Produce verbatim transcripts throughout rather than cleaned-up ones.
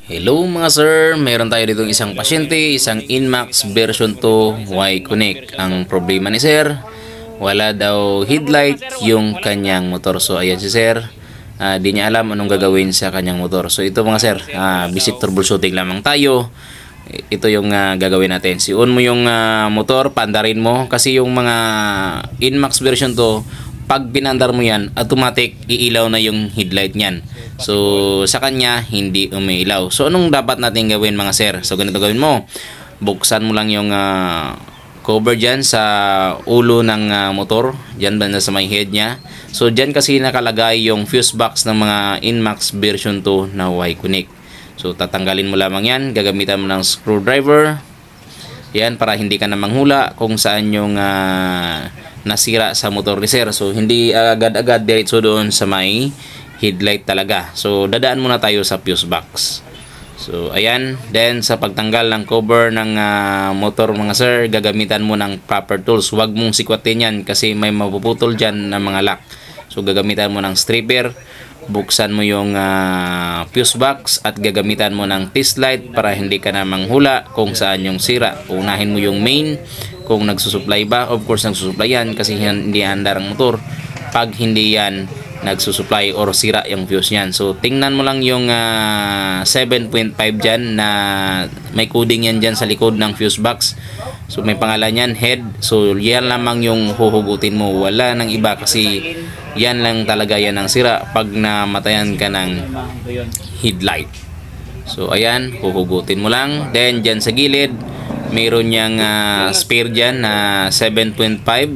Hello mga sir, mayroon tayo dito isang pasyente, isang Inmax version two Y-Connect. Ang problema ni sir, wala daw headlight yung kanyang motor. So ayan si sir, uh, di niya alam anong gagawin sa kanyang motor. So ito mga sir, uh, basic troubleshooting lamang tayo. Ito yung uh, gagawin natin. Si-on mo yung uh, motor, pandarin mo. Kasi yung mga Inmax version two, pag pinandar mo yan, automatic iilaw na yung headlight niyan. So sa kanya hindi umiilaw. So anong dapat natin gawin mga sir? So ganito gawin mo. Buksan mo lang yung uh, cover dyan sa ulo ng uh, motor. Dyan banda sa may head niya. So dyan kasi nakalagay yung fuse box ng mga Inmax version two na Y-Connect. So tatanggalin mo lamang yan. Gagamitan mo ng screwdriver. Yan para hindi ka na manghula kung saan yung uh, nasira sa motor ni sir. So hindi agad-agad diretso doon sa may headlight talaga. So dadaan muna tayo sa fuse box. So ayan, then sa pagtanggal ng cover ng uh, motor mga sir, gagamitan mo ng proper tools. Huwag mong sikwatin yan kasi may mapuputol dyan ng mga lock. So gagamitan mo ng stripper, buksan mo yung uh, fuse box at gagamitan mo ng test light para hindi ka na manghula kung saan yung sira. Unahin mo yung main kung nagsusupply ba. Of course nagsusupply yan kasi hindi andar ang motor. Pag hindi yan nagsusupply or sira yung fuse niyan. So tingnan mo lang yung uh, seven point five dyan na may coding yan dyan sa likod ng fuse box. So may pangalan yan, head. So yan lamang yung huhugutin mo. Wala nang iba kasi yan lang talaga yan ang sira pag namatayan ka ng headlight. So ayan, huhugutin mo lang. Then dyan sa gilid mayroon niyang uh, spare dyan na seven point five.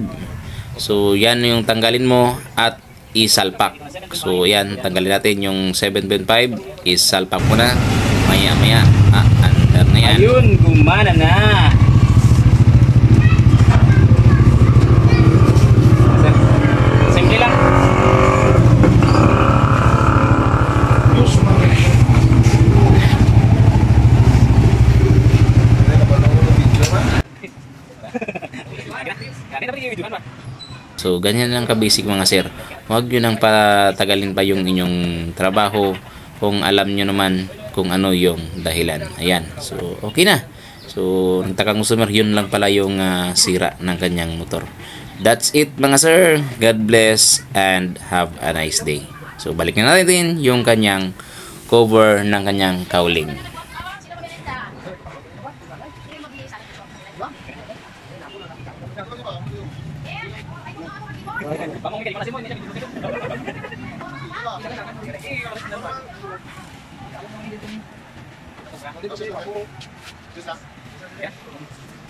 So yan yung tanggalin mo at isalpak. So yan, tanggalin natin yung seven point five, isalpak mo na. Maya maya, ah, under na yan. Ayun, gumana na. Simple lang. So ganyan lang ka-basic mga sir. Huwag nyo nang patagalin pa yung inyong trabaho kung alam nyo naman kung ano yung dahilan. Ayan. So okay na. So nagtakang customer, yun lang pala yung uh, sira ng kanyang motor. That's it mga sir. God bless and have a nice day. So balik na natin yung kanyang cover ng kanyang cowling. Ya.